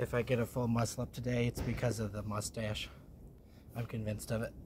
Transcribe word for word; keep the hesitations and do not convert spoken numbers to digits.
if I get a full muscle up today, it's because of the mustache. I'm convinced of it.